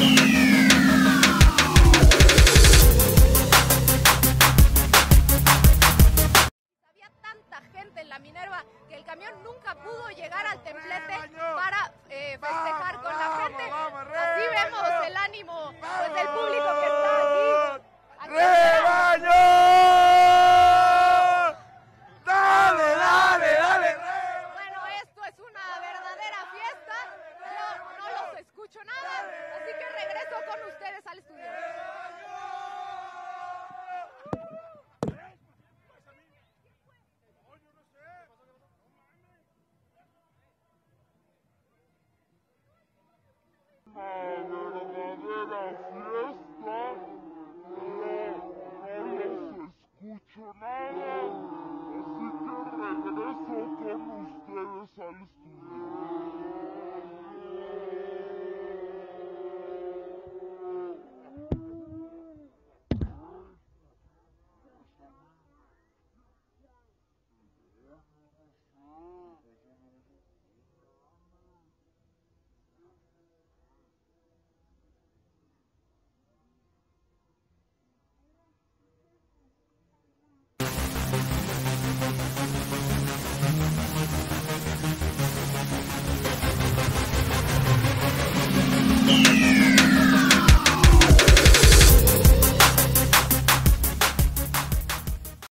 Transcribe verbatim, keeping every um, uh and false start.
Había tanta gente en la Minerva que el camión nunca pudo llegar al templete para eh, festejar con la gente. Así vemos el ánimo pues, del público que está aquí. aquí ¡Rebaño! ¡Dale, dale, dale! Bueno, esto es una verdadera fiesta. Yo no los escucho nada, así que regreso con ustedes al estudio. Escucho nada, así que regreso con ustedes al estudio.